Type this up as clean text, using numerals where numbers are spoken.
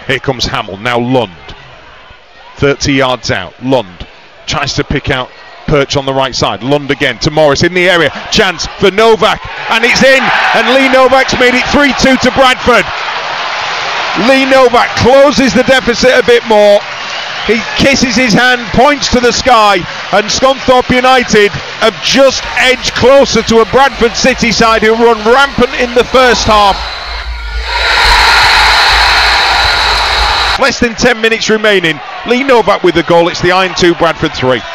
Here comes Hamill, now Lund. 30 yards out, Lund tries to pick out Perch on the right side. Lund again to Morris in the area. Chance for Novak, and it's in. And Lee Novak's made it 3-2 to Bradford. Lee Novak closes the deficit a bit more. He kisses his hand, points to the sky, and Scunthorpe United have just edged closer to a Bradford City side who run rampant in the first half. Less than 10 minutes remaining. Lee Novak with the goal. It's the Iron 2, Bradford 3.